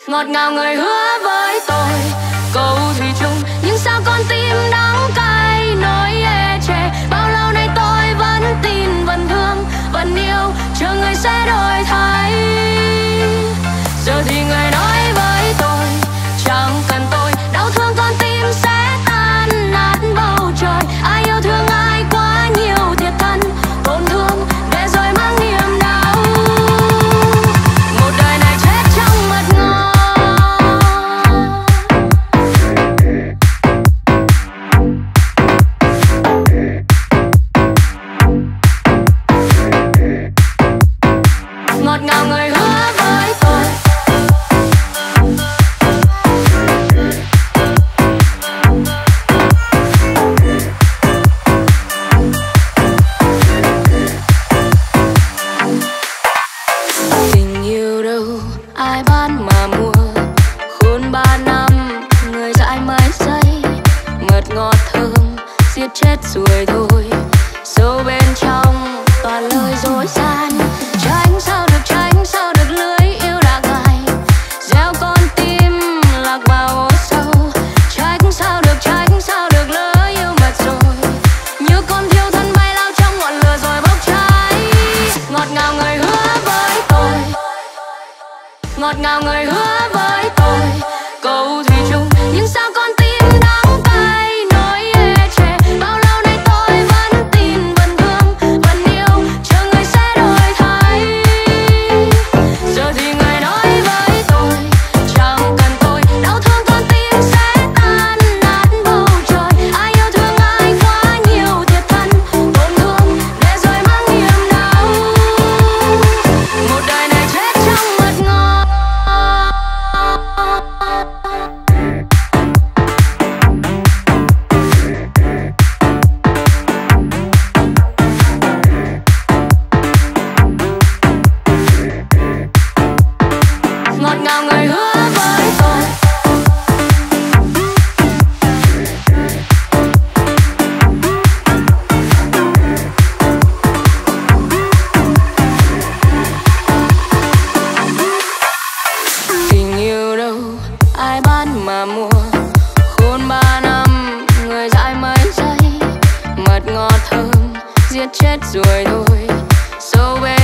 Ngọt ngào người hứa với tôi câu thủy chung, nhưng sao con tim đắng cay nỗi ê chề. Bao lâu nay tôi vẫn tin, vẫn thương, vẫn yêu, chờ người sẽ đổi thay. Giờ thì người nói với tôi chẳng cần tôi, đau thương con tim sẽ tan nát bầu trời. Ai yêu thương ai quá nhiều thiệt thân tổn thương, để rồi mang niềm đau. Một đời này chết trong mật ngọt. Ngọt ngào người hứa với tôi. Tình yêu đâu ai bán mà mua, khôn 3 năm người dãi mấy giây. Mật ngọt thơm giết chết rồi thôi, sâu bên trong toàn lời dối gian. Tránh sao được lưới yêu đã gài, gieo con tim lạc vào hố sâu. Tránh sao được lỡ yêu mật rồi, như con thiêu thân bay lao trong ngọn lửa rồi bốc cháy. Ngọt ngào người hứa với tôi, ngọt ngào người hứa với tôi câu thủy chung, nhưng sao con tim đắng cay nỗi ê chề. Bao lâu nay tôi vẫn tin, vẫn thương, vẫn yêu, chờ người sẽ đổi thay. Giờ thì người nói với tôi chẳng cần tôi, đau thương con tim sẽ tan nát bầu trời. Ai yêu thương ai quá nhiều thiệt thân tổn thương, để rồi mang niềm đau. Một đời này chết trong mật ngọt. Ngọt ngào người hứa với tôi. Tình yêu đâu ai bán mà mua, khôn 3 năm người dãi mấy giây. Mật ngọt thơm giết chết rồi thôi, sâu bên